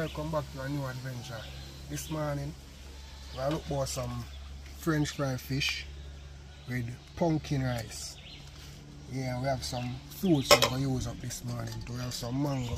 Welcome back to a new adventure. This morning we look for some French fry fish with pumpkin rice. Yeah, we have some fruits we're going to use up this morning. We have some mango,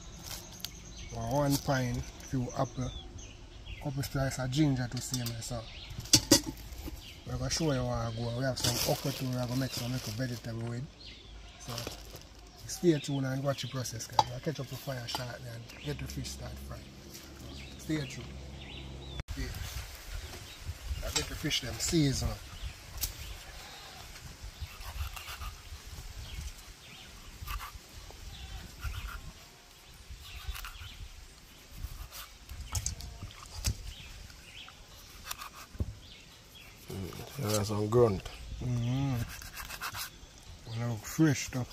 1 pine, few apple, couple slices of ginger to see me. So we're going to show you how I go. We have some okra too, we're going to make some little vegetable with. So stay tuned and watch the process, guys. I'll catch up the fire shortly and get the fish start frying. Stay tuned. Yeah. I'll get the fish them seasoned. That's some grunt. Well, look fresh though.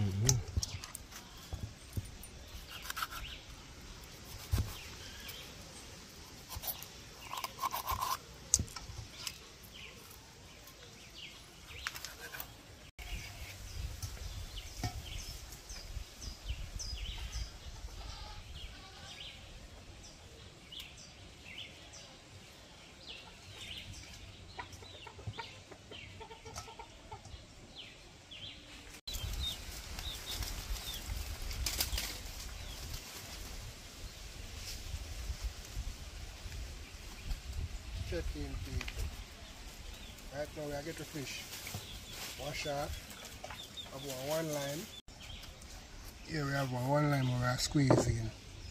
Check in, people. Right now we get the fish. Wash out. Have one lime. Here we have one lime we are squeezing.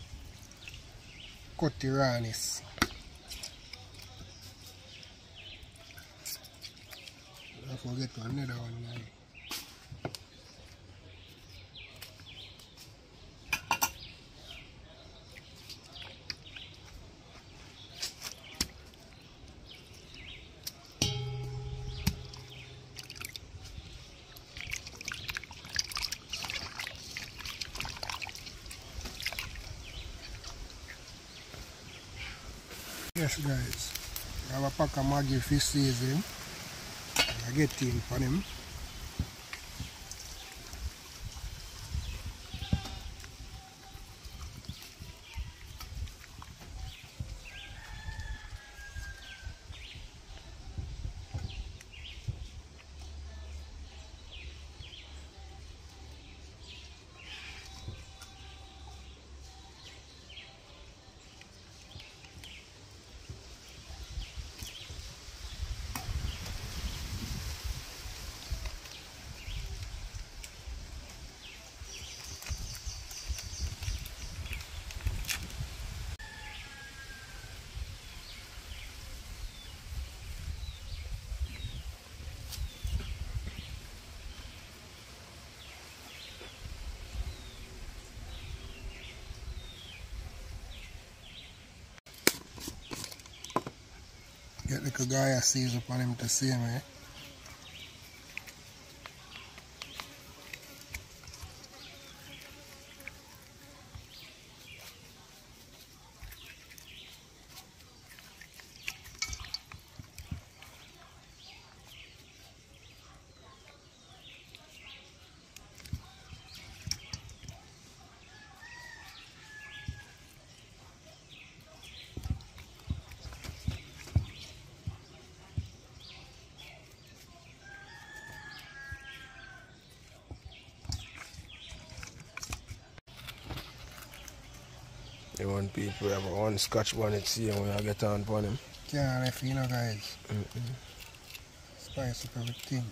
Cut the rawness. Don't forget another one now. Yes guys, I have a pack of Maggi fish seasoning. I get in for them. Get the guy seeds upon him to see me. You want people have one scotch bonnet see when I get on for them. Can't left, you know guys. Spice up everything.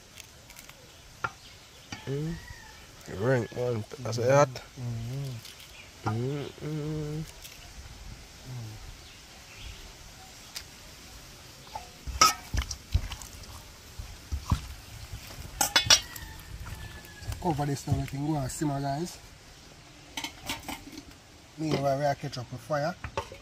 Ring one, that's a hat. Cover this now, we can go and simmer guys. Meanwhile, we are catch up with fire.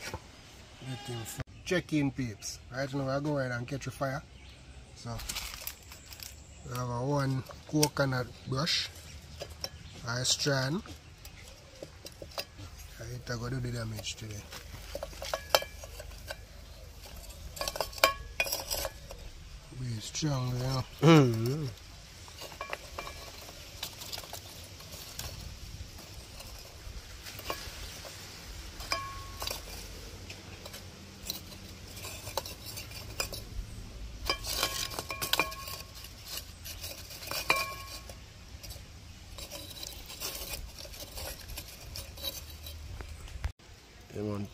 Check in peeps. Right now, I go ahead and catch a fire. So, we have a 1 coconut brush, a strand. It's going to do the damage today. Be strong, you know.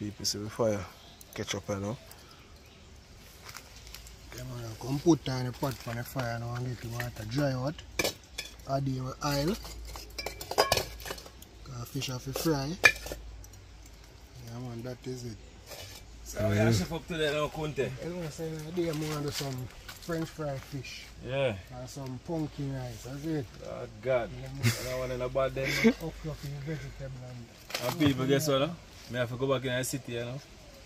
people, see the fire catch up, you know. Okay, man, I come put on the pot on the fire now and get the water dry out. Add the oil. Cause fish have to fry. Yeah, man, that is it. So we have to up to that now, Kunte. I don't say today I'm going to do some French fry fish. Yeah. And some pumpkin rice. That's it. Oh, God. I don't want to know about them. Okra for the vegetable And people, guess what? I have to go back in the city, you know.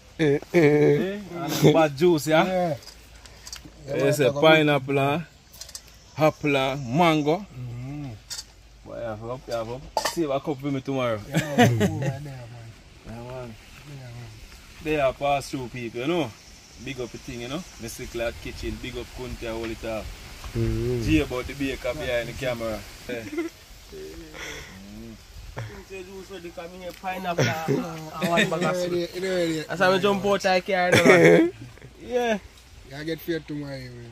And bad juice, yeah? Yeah. There's a pineapple, apple, mango. Boy, you have to save a cup for me tomorrow. Yeah, man. Over there, man. Yeah, man. Yeah, man. They are pass through people, you know. Big up the thing, you know. Mr. Clark Kitchen, big up Kunte, hold it up. G about the baker behind the camera. Yeah. Pineapple and one bag of sweet. You know already. That's how we jump out I carry. Yeah. I get feared tomorrow, man.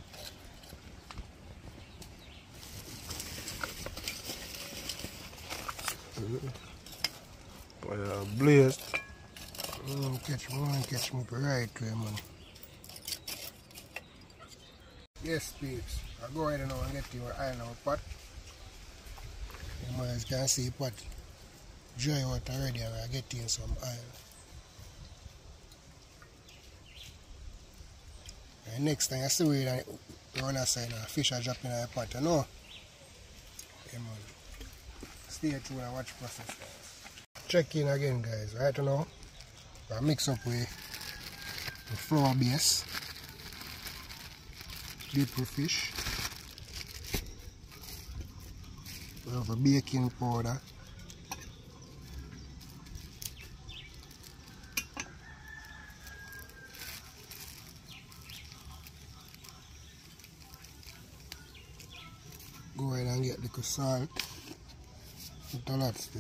Fire blazed. Catch me up right way, man. Yes, peeps. I go ahead now and get your iron out pot. You guys can see pot dry out already and I get in some oil. And next thing I see we run aside and fish are dropping in the pot, you know? Yeah, man. Stay tuned and watch process, guys. Check in again, guys. Right now, I mix up with the flour base, deep fish. We have a baking powder. Go ahead and get the salt. Not a lot still.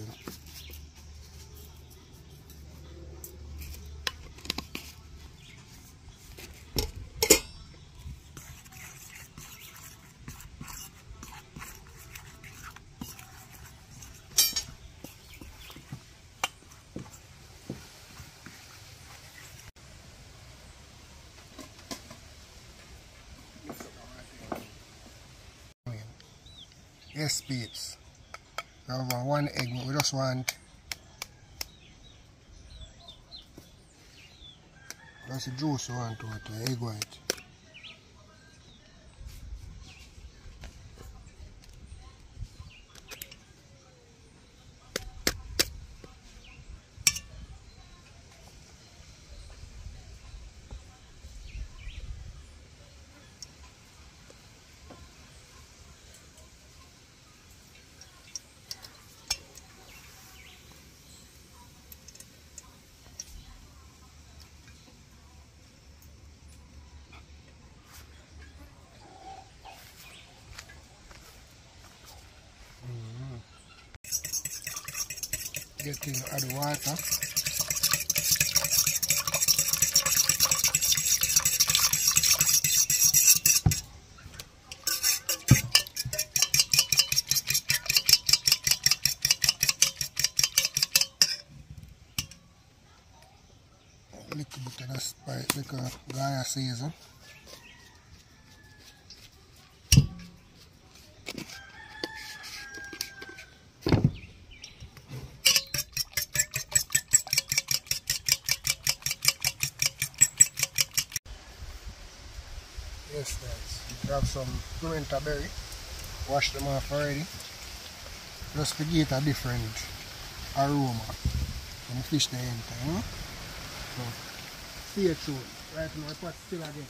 Yes, peeps. We have one egg, but we just want that's the juice we want to it, the egg white. Get in add the water. A little bit of the spice, like a Gaia season. Yes, guys. We have some pimento berry. Wash them off already. Just to get a different aroma from the fish they enter, you know? So, stay tuned. Right now, the pot's still again.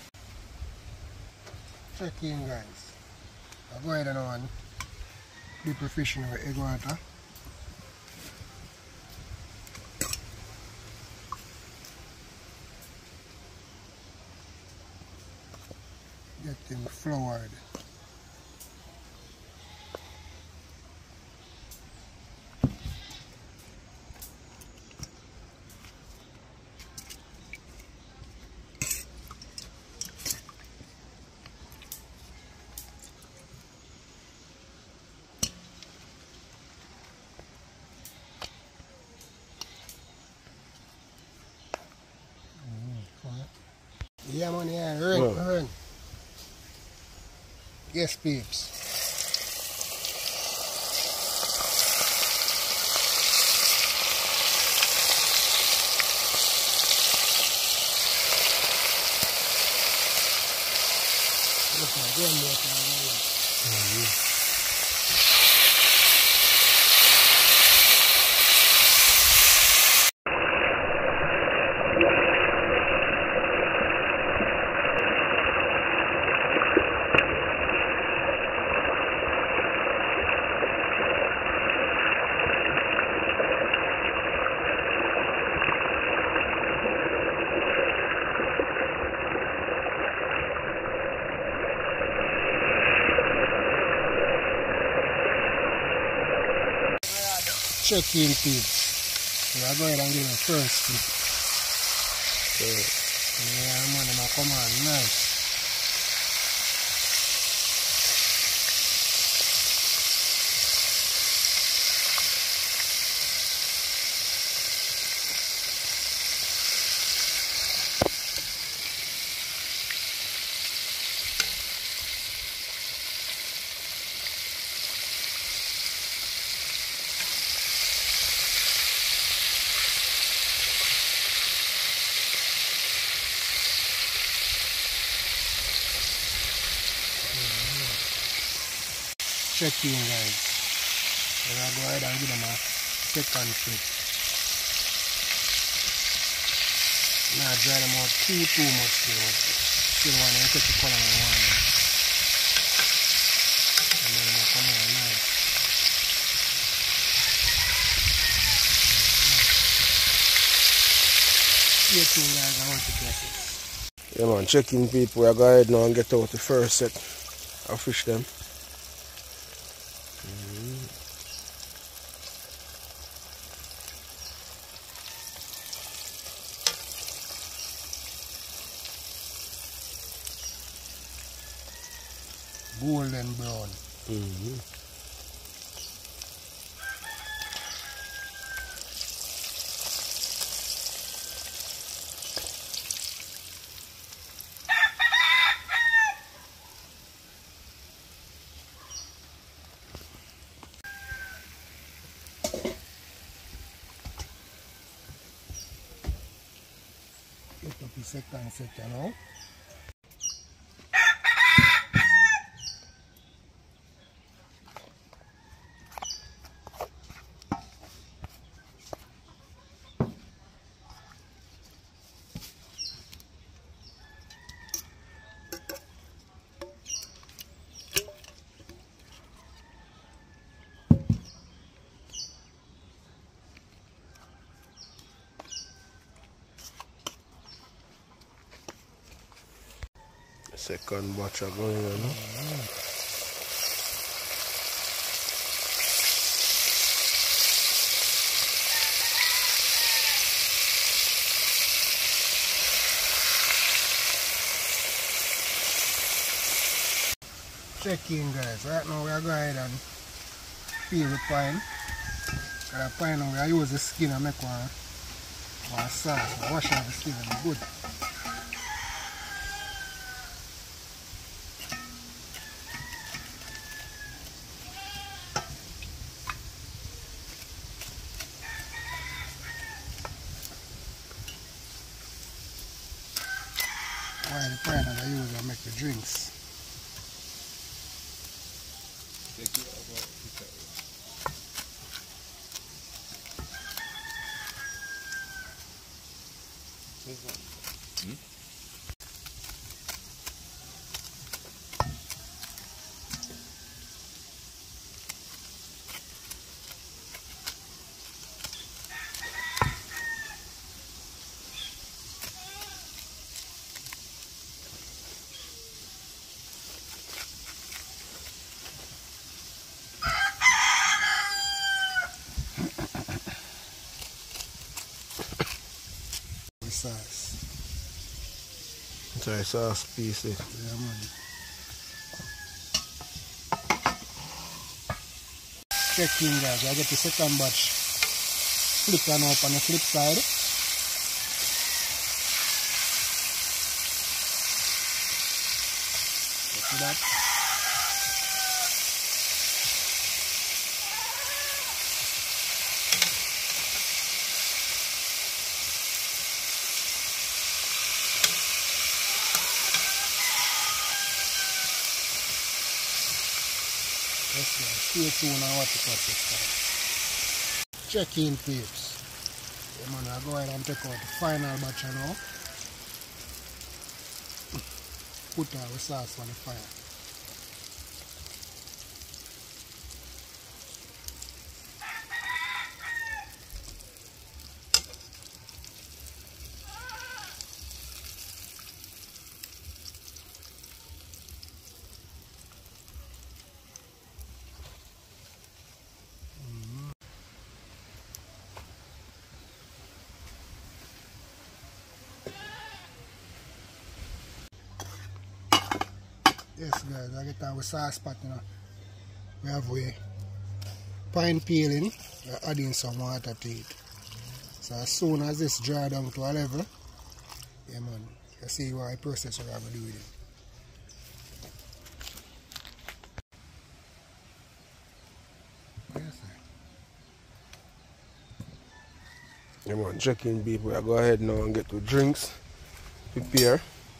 Check in, guys. I'll go ahead and dip the fish in the egg water. Get them floured. Yeah, man, yeah, run. Yes, peeps. Look like one more time. Check in, peeps. We are going and give him first tip. Yeah, man, I'm come on, nice. Check in, guys. We're going to go ahead and give them a second flip. Not dry them out too much too. Still want to take the color I want. And then I'm come on nice. Stay tuned, guys. I want to test it. Yeah, man, checking people. We're going ahead now and get out the first set of fish them. Golden brown. Get up the second set, you know. Second batch are going on. Check in, guys. Right now we are going ahead and peel the pine. The pine now we are use the skin and make one sauce. We wash out the skin and good. While the pine I use and make the drinks. Sauce. Try sauce piece. Yeah, man. Check in, guys. I get the second batch. Flip one up on the flip side. to that. Yes, guys, stay tuned on what the process is. Check in, peeps. Yeah, man, I'll go ahead and take out the final batch now. Put our sauce on the fire. Yes, guys, I get our sauce pot, you know. We have pine peeling, we're adding some water to it. So as soon as this dry down to a level, yeah man, you see what I process what I'm going to do with it. Yes, sir. Yeah man, check in people. We'll go ahead now and get to drinks. Prepare.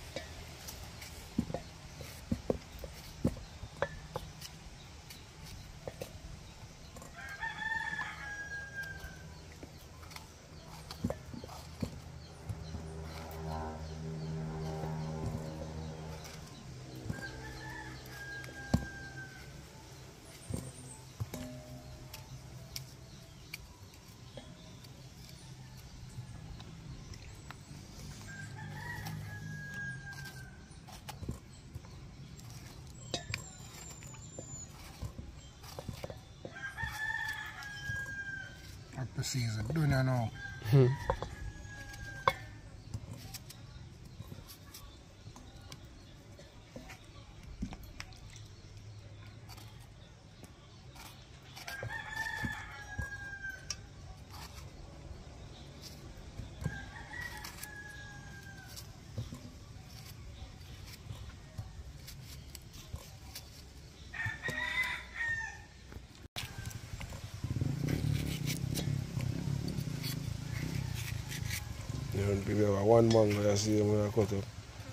Up the season, doing it now. You know, we have one mango, I see him cut up.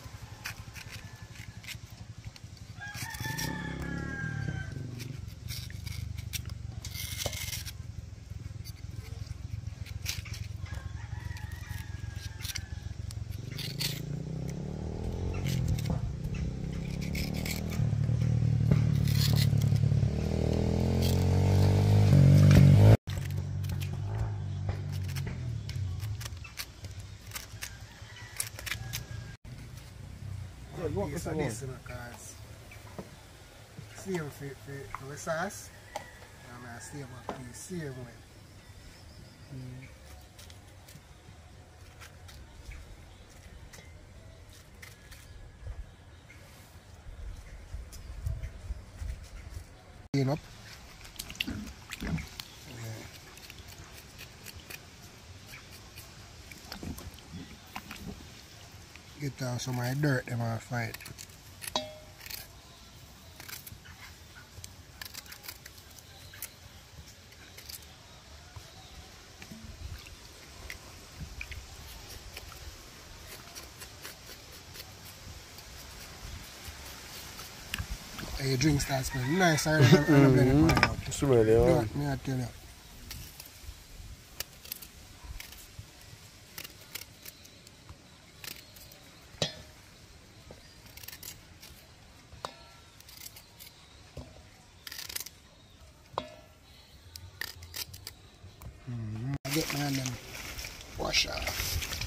Yes, and this, because same for the sauce, and I same up the same way. Clean up. Get down some of my dirt in my fight. Your drink starts smelling nice. I blend it out. Smell it, yeah. Me I tell you. I get my hand and wash off.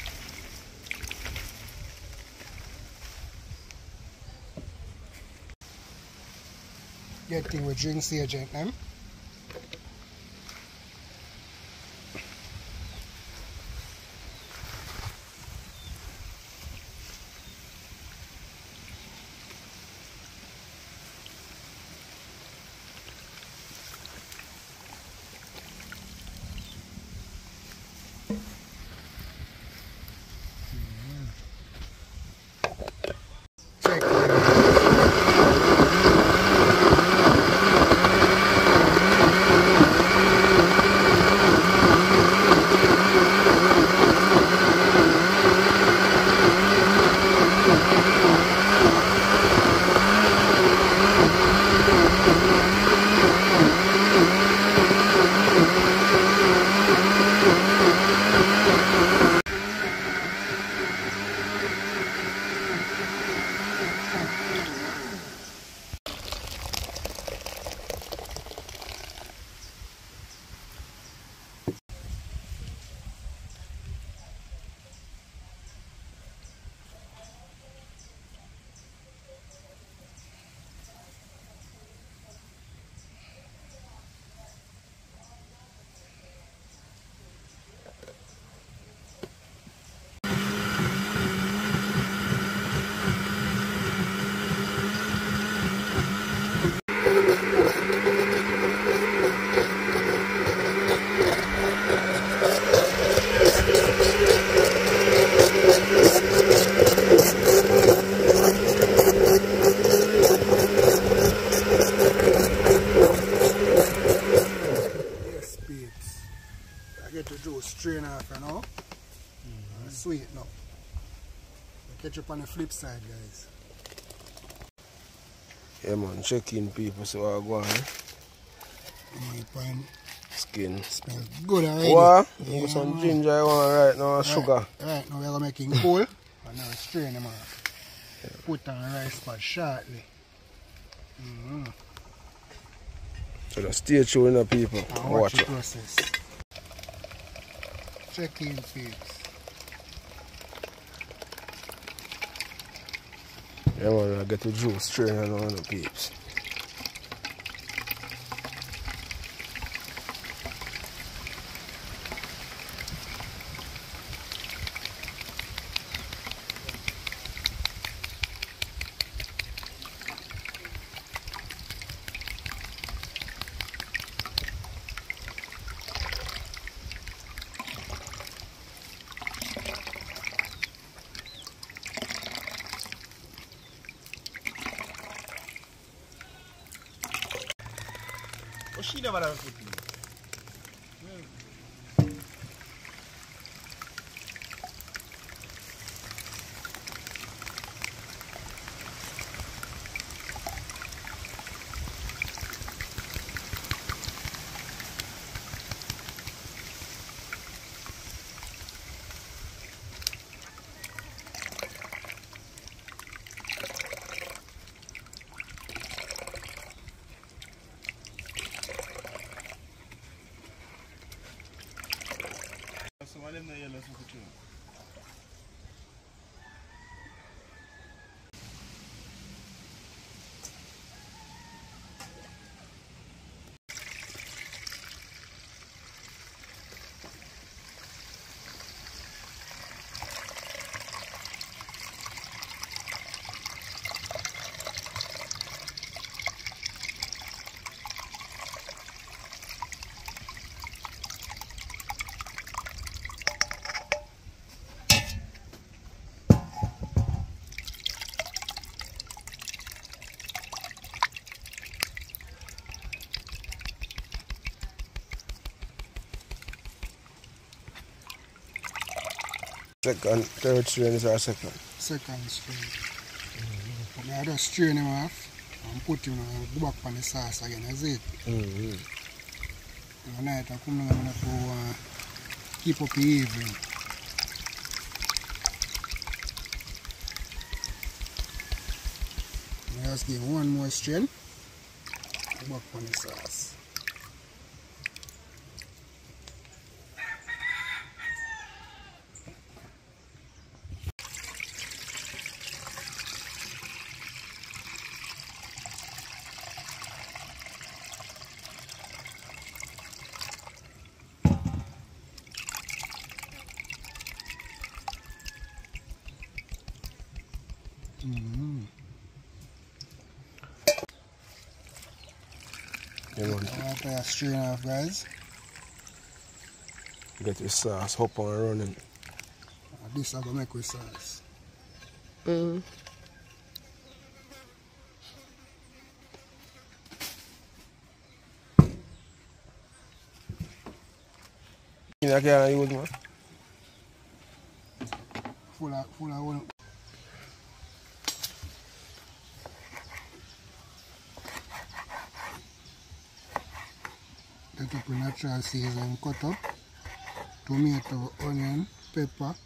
Get thing with drink agent them. Check. on the flip side, guys. Yeah man, check in people, see what I go on. Point Skin. smells good already. What? Yeah, Put some man. ginger I want right now, sugar. Right, now we're going to make it cool. And now strain them off. Put on rice pot shortly. So just stay tuned in people. And Watch watch the it. process. Check in, peeps. Yeah man, I get the juice straight on the peeps. She never done put me. Some of them are yellow for too. Second, third strain is our second. Second strain. But I just strain them off and put him go back on the sauce again, that's it. And night I come down to keep up the evening. I just give one more strain, go back on the sauce. You know, After I strain off, guys, get your sauce up and running. this I go make with sauce. I can't use man. Full of one. Get up a natural season, cut up tomato, onion, pepper.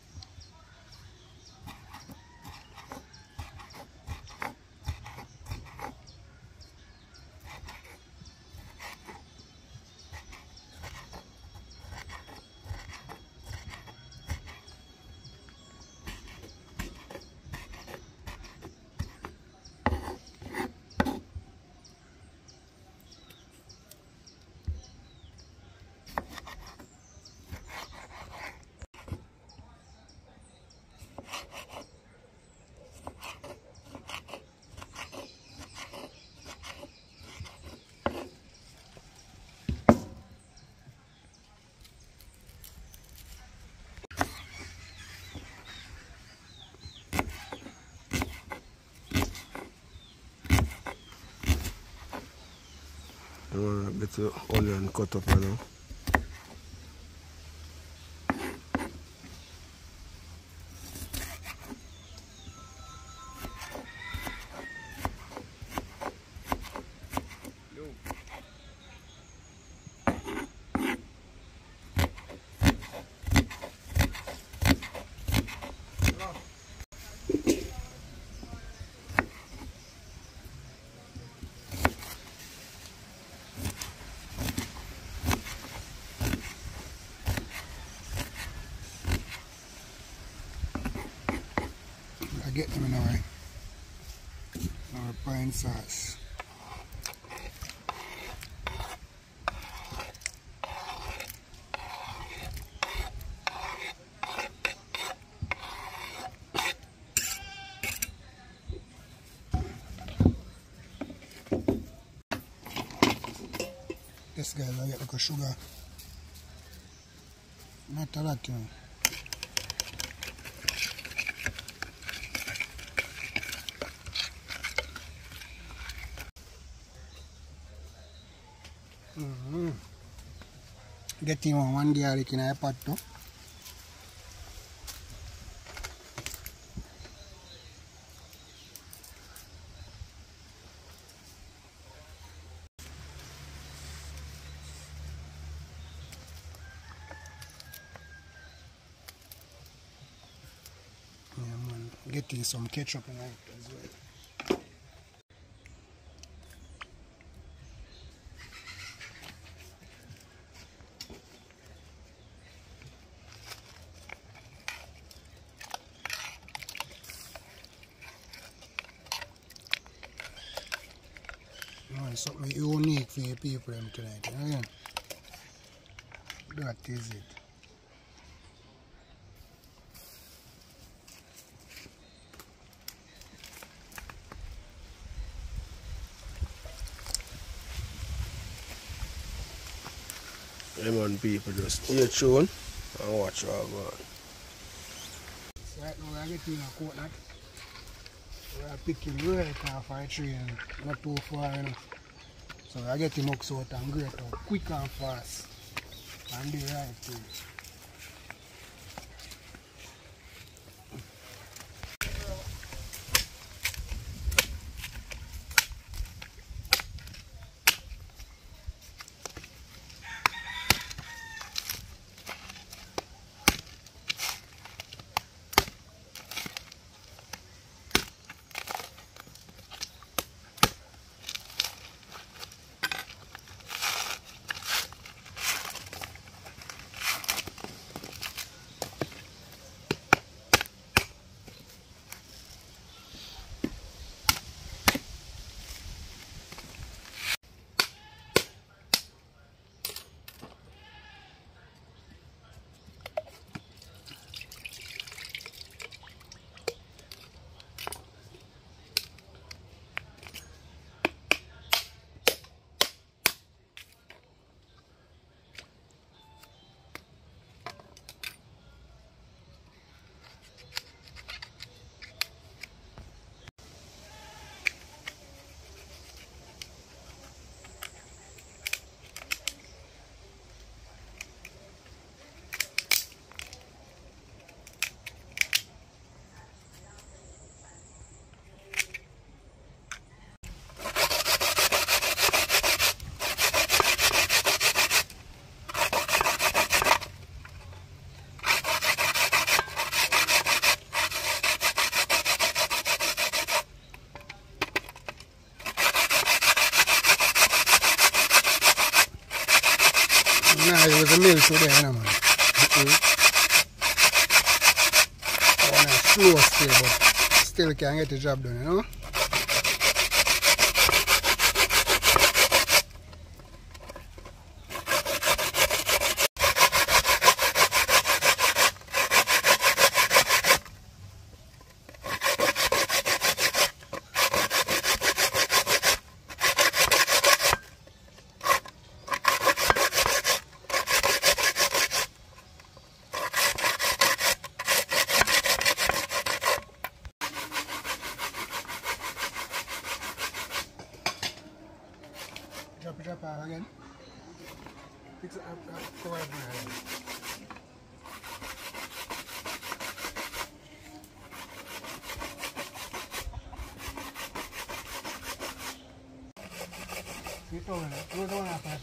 Get the onion cut up now. get them in our pine sauce. This guy will get like a sugar. Not a lot, you know. Getting one garlic in a pot too. Yeah, man. Getting some ketchup in it as well. Something unique for the people tonight, you know? That is it. Lemon people just stay tuned and watch all go on. So right now we're getting a coconut. We're picking right off our tree and not too far, you know. So I get him up so and great out quick and fast and the right thing. Nah, it was a mill today, you know, man. Slow still, but still can get the job done, you know. Drop off again. Fix it up, cover it again. Sit over there. Close the one after.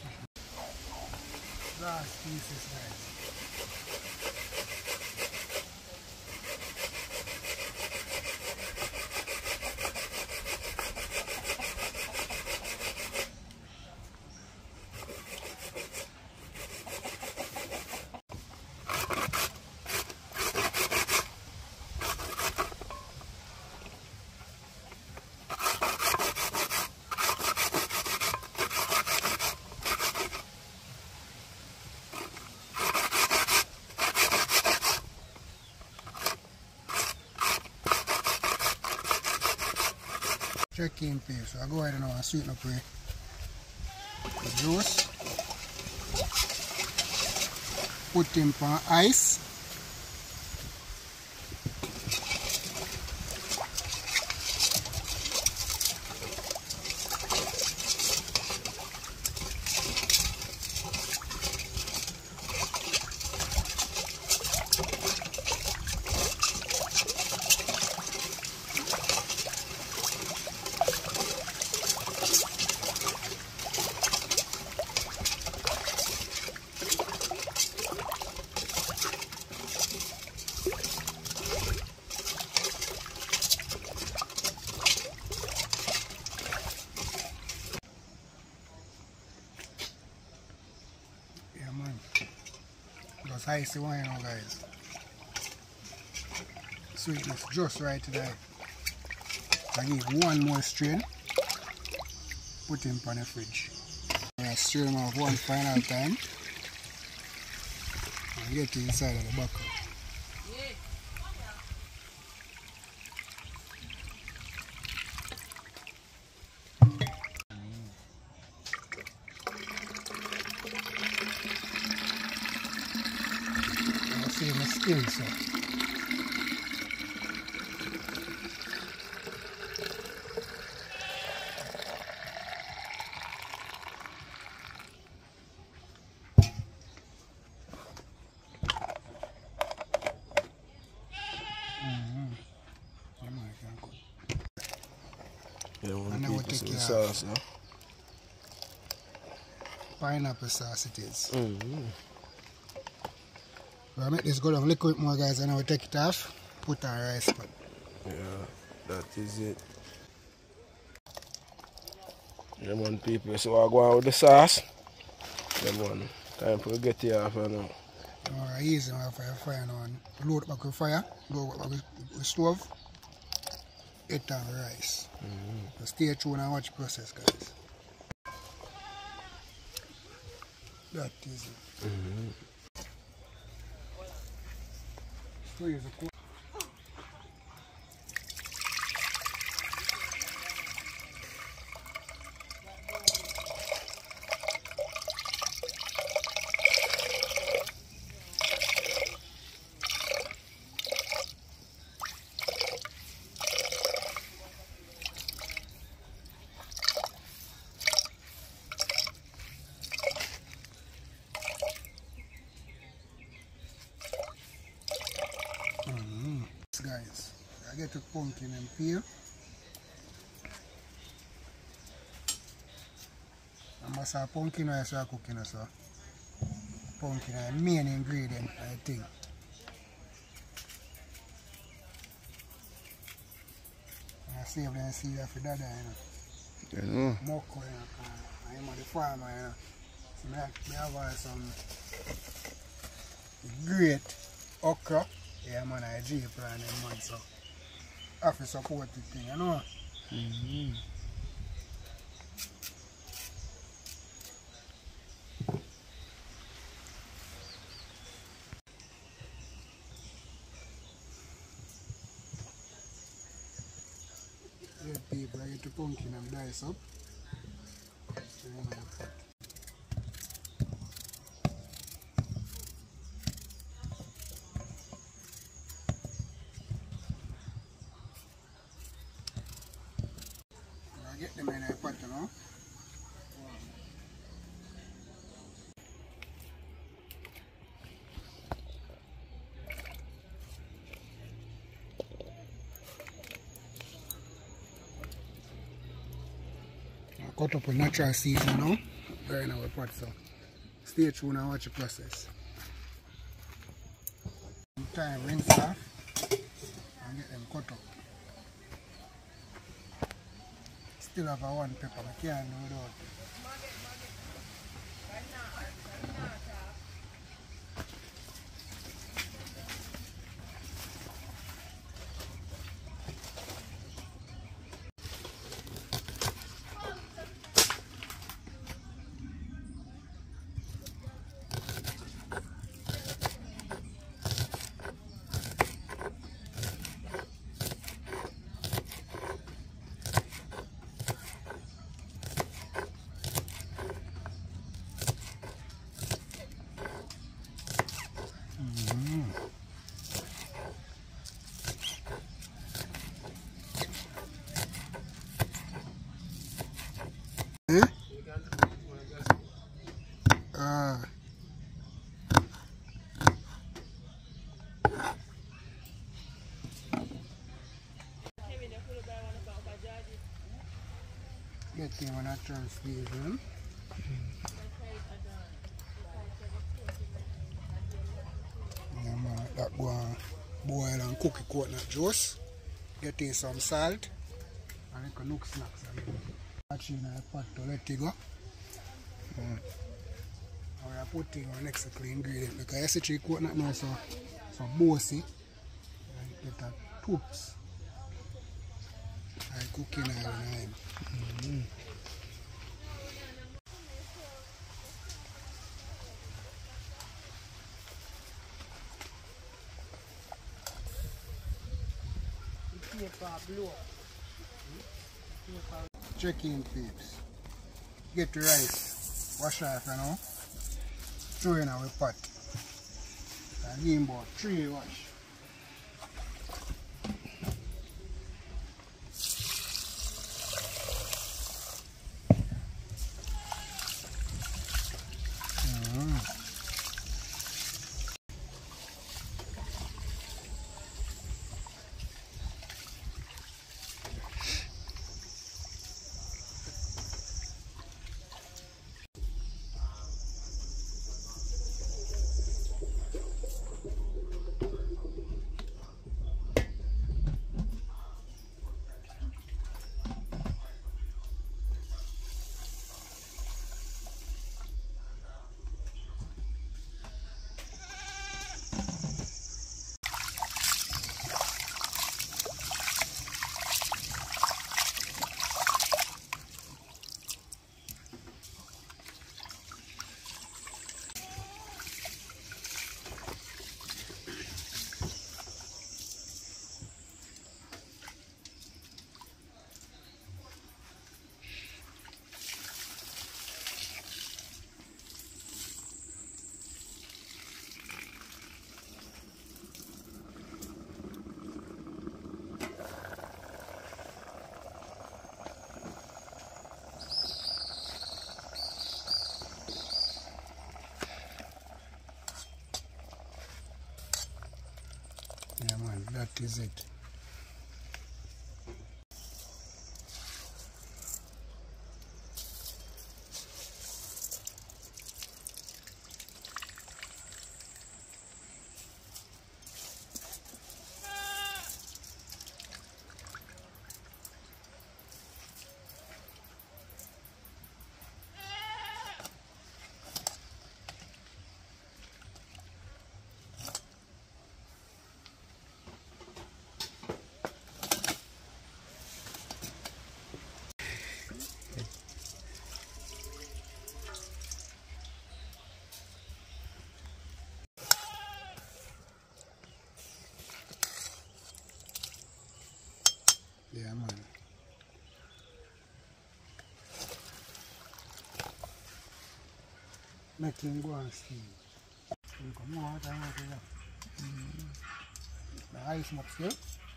Last pieces, guys. Check-in paste. So I go ahead and now sweeten up with the juice. Put him on ice. Just icy one, you know, guys. Sweetness just right today. I give one more strain. Put him on the fridge. Strain him off one final time. And get inside of the bucket. See my skin, so. You don't want And to now we keep this take in the care of sauce, no? pineapple sauce it is. We'll make this go down a little bit more, guys, and now we take it off, put on rice pot. Yeah, that is it. Yeah, man, people, so I go on with the sauce. Then one time for get it off now. Alright, easy now for your fire now. And load it back with fire, load it back with stove, it on rice. So stay tuned and watch the process, guys. That is it. Freeze the guys, I get the pumpkin and peel. I must have pumpkin rice I cooking so. Pumpkin is the main ingredient, I think. I save them seed for that, you know. Moko, you know. I am the farmer, you know. So I have some great okra. Yeah, man, I G plan and man, so I have to support the thing, you know. Yeah, people, I get the pumpkin and dice up. Get them in a pot, you know. I cut up a natural season now. They're in our pot, so stay tuned and watch the process. Time rinse off and get them cut up. Still have a one pepper, I can't do without it. Get in when I transfusion. Yeah, man, that go on boil and cook the coconut juice. Get in some salt and you can look snacks again. Watch in a pot to let it go. And we are putting our next ingredient because you see the coconut now so bossy. And get that toots. I cook in all the time. Check in, peeps. Get the rice, wash off, you know. Throw in our pot. And give him about 3 wash. Yeah, man, that is it. Yeah, man. Make him go and steam. Come on, water. The ice must still.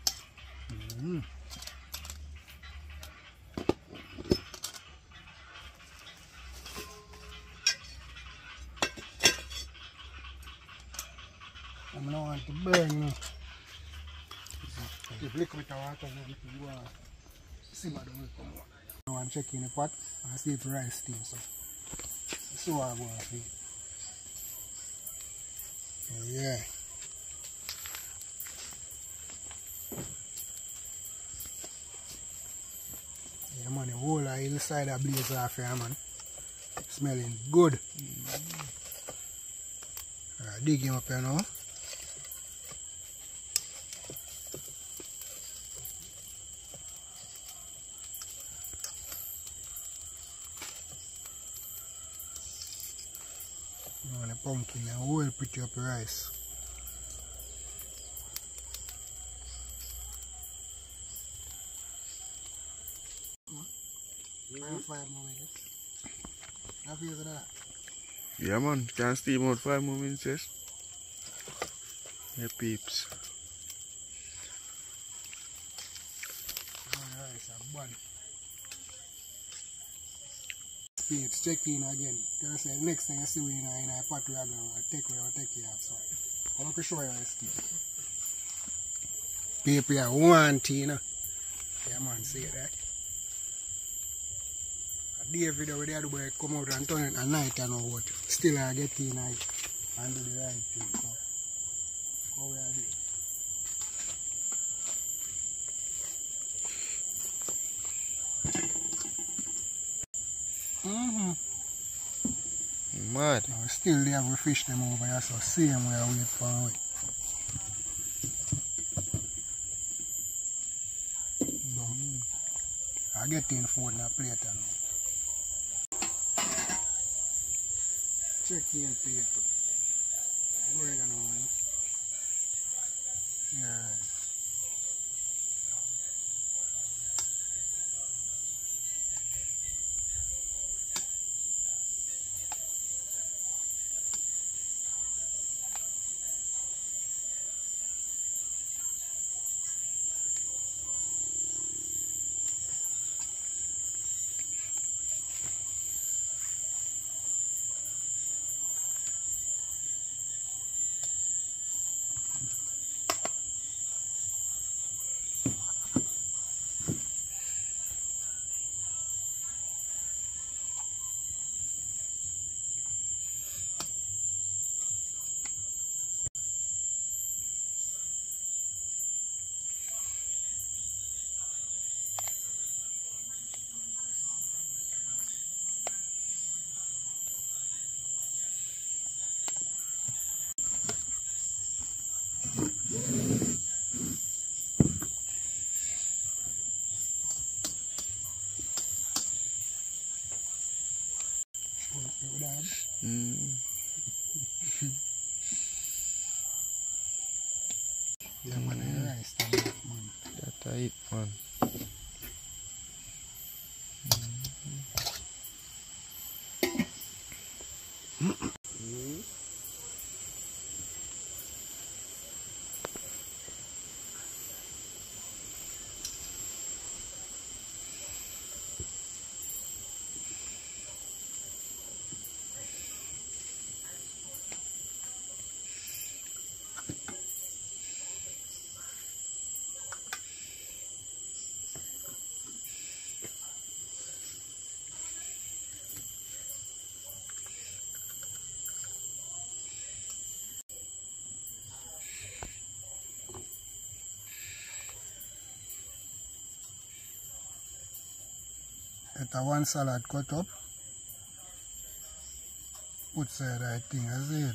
I don't want to burn now. If liquid water, then we can go and simmer the milk. Now I'm checking the pot and see if the rice steam. So I go and feed. Oh yeah. Yeah man, the whole of inside the blaze off here man. Smelling good. Alright, dig him up here now. The pumpkin and well pretty up the rice. Mm. 5 more minutes. Happy with that? Yeah man, can steam out 5 more minutes, yes? Yeah, peeps. Rice and bun. Peeps, check in again. They say next thing I see we in a pot we are going to take care of. So I'm going to show you how it's steam. Peep, yeah, one tea, you know. Yeah man, see that. day video where the boy come out and turn it at night and what. Still I get in and do the right thing. So how we are doing? Mad. Now, still they have to fish them over here, so same way I wait for it. I get in food in a plate now. Check here paper. Go ahead and on. Yeah. Yeah, man, rice stand up, man. That's it, man. It's a one salad cut up. Put side right thing as it.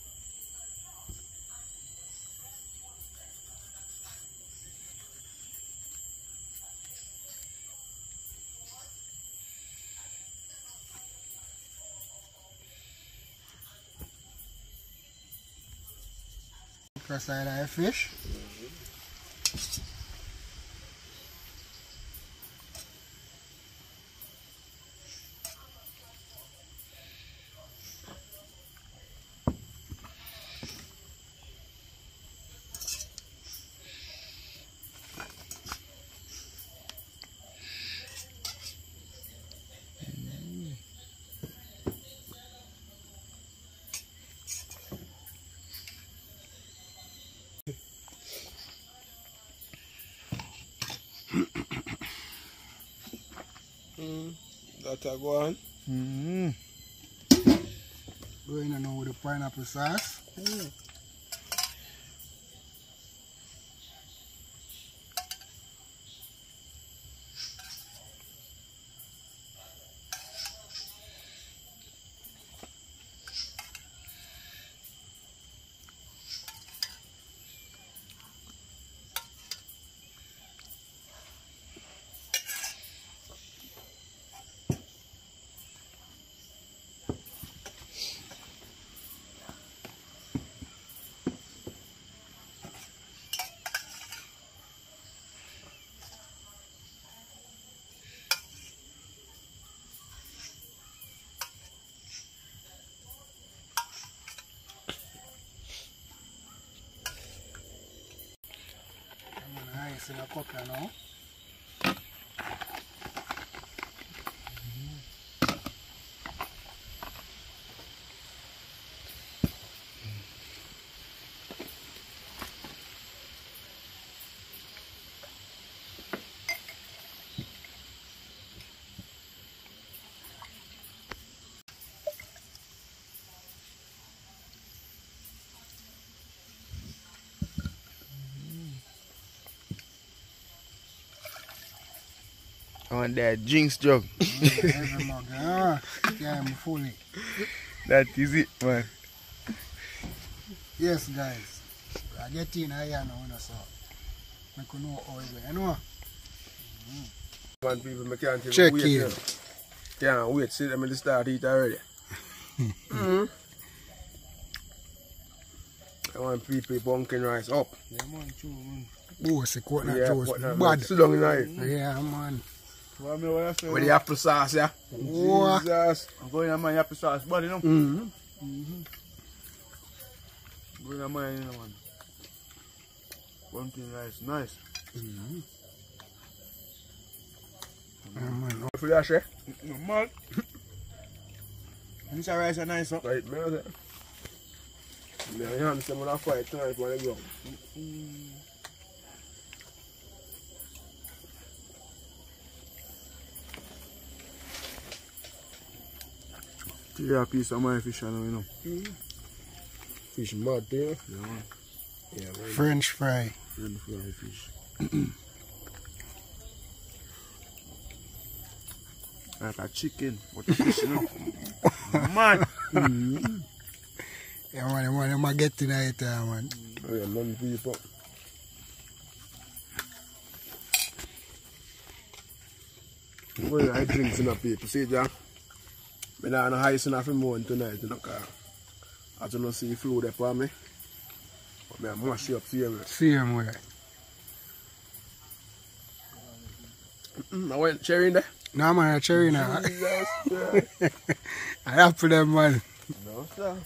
Cross side of fish. That a go on. Going on now with the pineapple sauce. Nice in a cooker now. I want that drinks jug. Every mug, yeah, I'm fully. That is it, man. Yes, guys. I get in here now, so I can know how it goes. You know? Man, people, I can't Check wait. in. You know. Can't wait. See them in the start eat already. I want people pumpkin rice up. Yeah, man, true, man. Oh, it's a coconut Yeah, juice. coconut Bad. rice. Sit down in it. Yeah, man. What me want to say? With the apple sauce, yeah? What? Jesus. I'm going to my happy sauce, buddy, no? Mm-hmm. Going to mine, you know, man. Pumpkin rice, nice. Yeah, man. For that, share? No, man. This rice is nice, huh? Right, man. Yeah, you have some of that fight tonight when I go. Yeah, a piece of my fish, you know. Fish mud there. Yeah, man. Yeah, man. French fry. Friend fry fish. Like a chicken, but a fish, you know. Man! Yeah, man, I'm getting it, man. Oh, yeah, man, people. Well, I drinks in a paper, see, John? I don't know how you see nothing more tonight, you know, because I don't see flu there for me. But I'm mash you up, see you. Same way. I went cherry in there. No, man, a cherry now. Jesus Christ. I have for them, man. No, sir.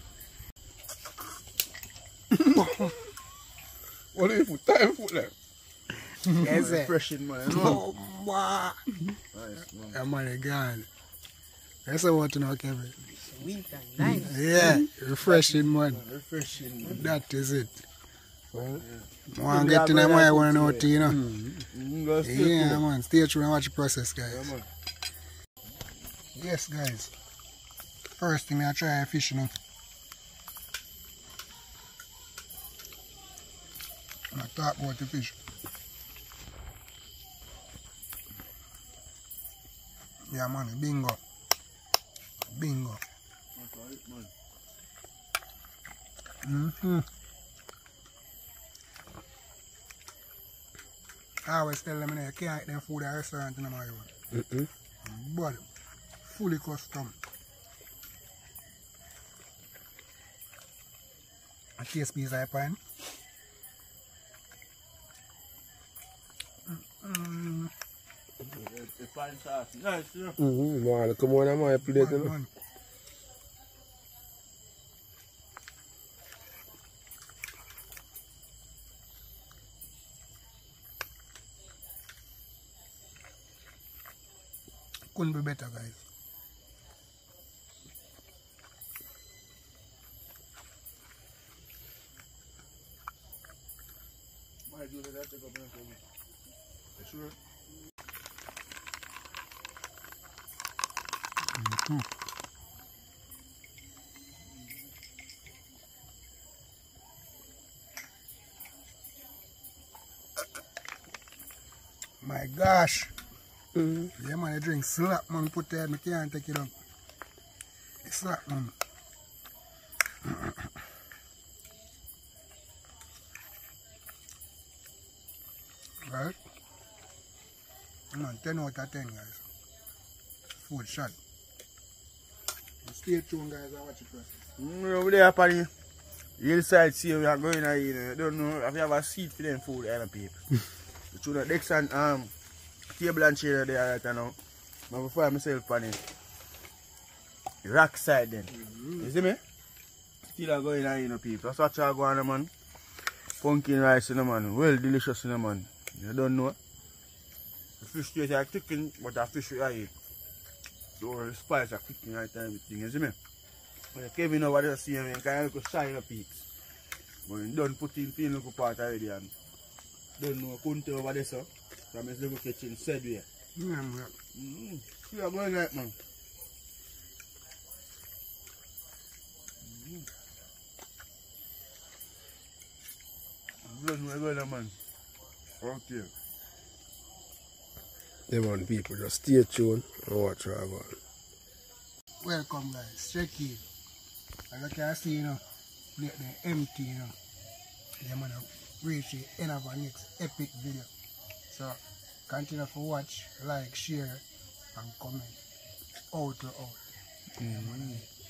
What do you put time for there? Yes, sir. Refreshing, man. You know? Oh, wow. Nice, man. Yeah, man, gone. That's what I want to know, Kevin. Sweet and nice. Yeah, refreshing, man. Refreshing, man. That is it. Well, I want to get to them, I want to know, you know. Go straight to Yeah, it. man. Stay tuned and watch the process, Yeah, guys. man. Yes, guys. First thing I try fish, you know. I talk about the fish. Yeah, man. Bingo. Bingo. That's right, man. Mm-hmm. I always tell them, you can't eat them food at a restaurant in my own. But fully custom. A taste piece I find. The fine sauce. Nice, you know. man, come on, I'm on plate, you know. Man. Couldn't be better, guys. Might do that, take up my phone. Sure. My gosh. Yeah, man, I drink slap, man. Put that, I can't take it up. It's slap, man. Right? Man, 10 out of 10, guys. Food shot. Stay tuned, guys, and watch it first. Over there, upon the hillside, see we are going there, you know. I don't know if you have a seat for them food, other people. But you know, next and table and chair there right now. I will find myself on the rock side then. You see me? Still are going there, you know, people. That's what you go on, man. Pumpkin rice, you know, man. Well delicious, you know, man. You don't know. The fish taste like chicken, but the fish I eat. So the spice are cooking right and everything, you see me? When Kevin over there see me, kind of look shy in the peaks. But he done put in few little part already and don't know, couldn't tell over there, so. From his little kitchen, said we. Yeah, man. See how going right, man. Blood, we're going, man. Okay. Them on people, just stay tuned and watch what I go on. Welcome guys, check in. As you can see, you know, they're empty, you know. They're gonna reach the end of our next epic video. So continue to watch, like, share, and comment. Out to out.